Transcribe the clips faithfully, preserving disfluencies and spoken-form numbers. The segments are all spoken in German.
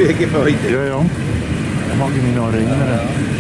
frühe Gebäude. Ja, ja. Da mag ich mich noch erinnern.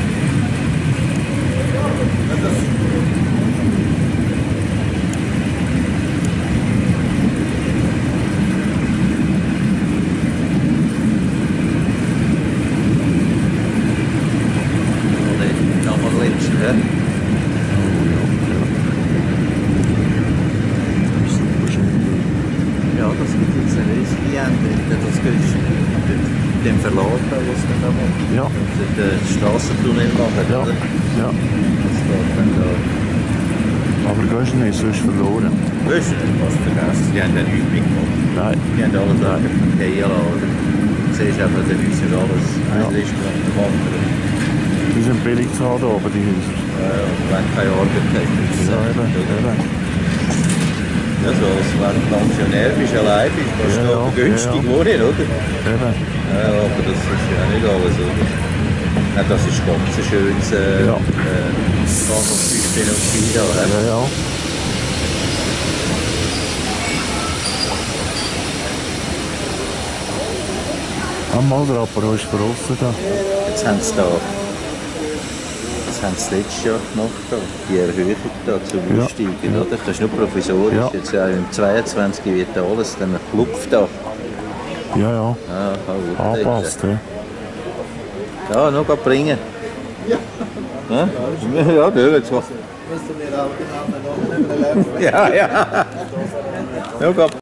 Ja, das gibt jetzt eine riesige Änderung. Das ist mit dem Verlag, was dann da macht. Ja. Der Strassentunnel machen, Ja. oder? Ja. Das geht dann da. Aber gehst du nicht, sonst verloren. Weißt du, was vergessen? Die haben ja nichts mitgemacht. Nein. Die haben alles einfach gehen lassen, oder? Du siehst einfach, der Häuser alles. Ja. Ein ist nach dem anderen. Die sind billig zu haben, aber die Häuser. Ja, und wenn keine Arbeit hast, ist Ja, eben. eben. Ja, so als wenn du Pensionär bist, allein bist, kannst du Ja, noch ja, günstig ja. wohnen, oder? Eben. Ja, aber das ist ja nicht alles, oder? Ja, das ist ganz ein schönes äh, Ja. äh, Bahnhofssystem und China, oder? Ja, ja. Einmal der Apero ist draussen da. Jetzt haben sie da, das haben sie letztes Jahr gemacht, da, die Erhöhung da zum Ja. Aussteigen, oder? Das ist nur provisorisch, Ja. jetzt ja, im zweiundzwanzig wird da alles dann Luftdach. Ja, ja. Ja, kann gut Anpasst, ja. Ja, noch grad bringen. Ja. Ja, ja, der jetzt was. Ja, ja. Ja, grad